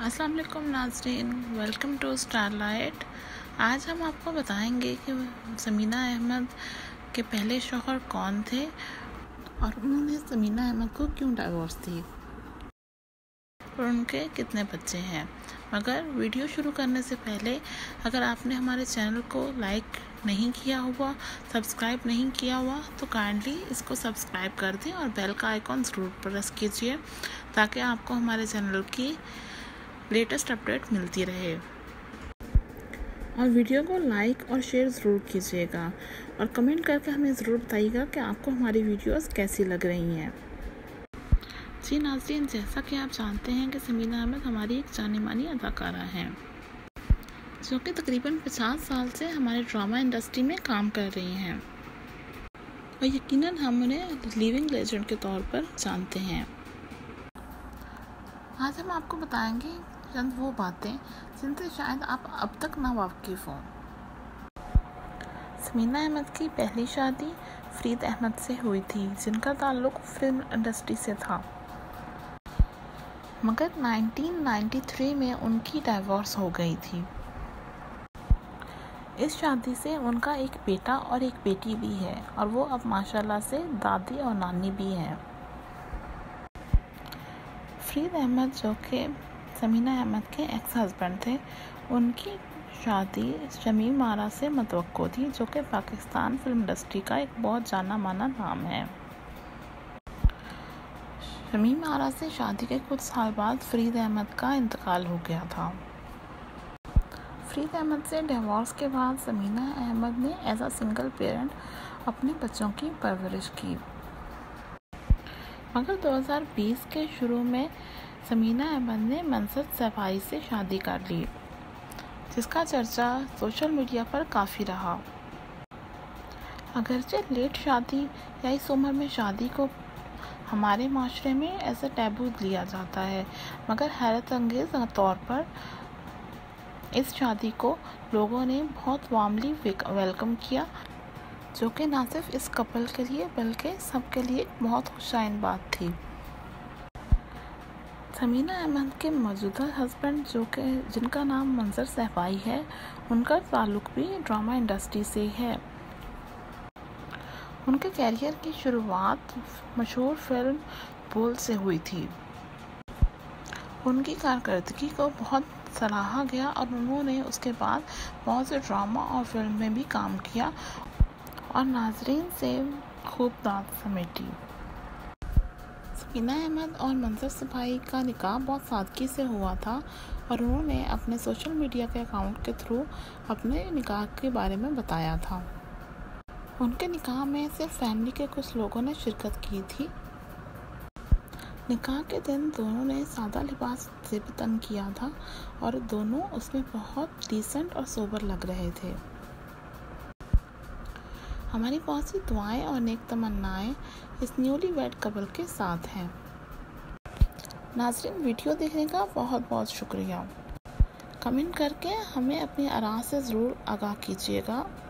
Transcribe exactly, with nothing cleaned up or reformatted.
अस्सलाम वालेकुम नाज़रीन, वेलकम टू स्टारलाइट। आज हम आपको बताएंगे कि समीना अहमद के पहले शौहर कौन थे और उन्होंने समीना अहमद को क्यों डाइवोर्स दी और उनके कितने बच्चे हैं। मगर वीडियो शुरू करने से पहले अगर आपने हमारे चैनल को लाइक नहीं किया हुआ, सब्सक्राइब नहीं किया हुआ तो काइंडली इसको सब्सक्राइब कर दें और बेल का आइकॉन ज़रूर प्रेस कीजिए ताकि आपको हमारे चैनल की लेटेस्ट अपडेट मिलती रहे। और वीडियो को लाइक और शेयर ज़रूर कीजिएगा और कमेंट करके हमें ज़रूर बताइएगा कि आपको हमारी वीडियोस कैसी लग रही हैं। जी नाज़रीन, जैसा कि आप जानते हैं कि समीना अहमद हमारी एक जानी मानी अदाकारा हैं जो कि तकरीबन पचास साल से हमारे ड्रामा इंडस्ट्री में काम कर रही हैं और यकीनन हम उन्हें लिविंग लेजेंड के तौर पर जानते हैं। आज हम आपको बताएंगे चंद वो बातें जिनसे शायद आप अब तक ना वाकिफ़ हों। समीना अहमद की पहली शादी फरीद अहमद से हुई थी जिनका ताल्लुक़ फिल्म इंडस्ट्री से था, मगर उन्नीस सौ तिरानवे में उनकी डाइवोर्स हो गई थी। इस शादी से उनका एक बेटा और एक बेटी भी है और वो अब माशाल्लाह से दादी और नानी भी हैं। फरीद अहमद जो कि समीना अहमद के एक्स हस्बैंड थे, उनकी शादी शमीम आरा से मतवक्को थी जो कि पाकिस्तान फिल्म इंडस्ट्री का एक बहुत जाना माना नाम है। शमीम आरा से शादी के कुछ साल बाद फरीद अहमद का इंतकाल हो गया था। फरीद अहमद से डिवोर्स के बाद समीना अहमद ने एज अ सिंगल पेरेंट अपने बच्चों की परवरिश की, मगर दो हज़ार बीस के शुरू में समीना अहमद ने मंसर सफाई से शादी कर ली, जिसका चर्चा सोशल मीडिया पर काफ़ी रहा। अगरचे लेट शादी या इस उम्र में शादी को हमारे माशरे में ऐसा टैबू लिया जाता है, मगर हैरत अंगेज़ तौर पर इस शादी को लोगों ने बहुत वार्मली वेलकम किया, जो कि ना सिर्फ इस कपल के लिए बल्कि सबके लिए बहुत खुशाइन बात थी। समीना अहमद के मौजूदा हस्बैंड जो कि जिनका नाम मंजर सहबाई है, उनका ताल्लुक़ भी ड्रामा इंडस्ट्री से है। उनके कैरियर की शुरुआत मशहूर फिल्म बोल से हुई थी। उनकी कारकर्दगी को बहुत सराहा गया और उन्होंने उसके बाद बहुत से ड्रामा और फिल्म में भी काम किया और नाजरीन से खूब दाद समेटी। समीना अहमद और मंजर सफाई का निकाह बहुत सादगी से हुआ था और उन्होंने अपने सोशल मीडिया के अकाउंट के थ्रू अपने निकाह के बारे में बताया था। उनके निकाह में सिर्फ फैमिली के कुछ लोगों ने शिरकत की थी। निकाह के दिन दोनों ने सादा लिबास से तन किया था और दोनों उसमें बहुत डिसेंट और सोबर लग रहे थे। हमारी बहुत सी दुआएं और नेक तमन्नाएं इस न्यूली वेड कपल के साथ हैं। नाज़रीन, वीडियो देखने का बहुत बहुत शुक्रिया। कमेंट करके हमें अपनी आराम से ज़रूर आगाह कीजिएगा।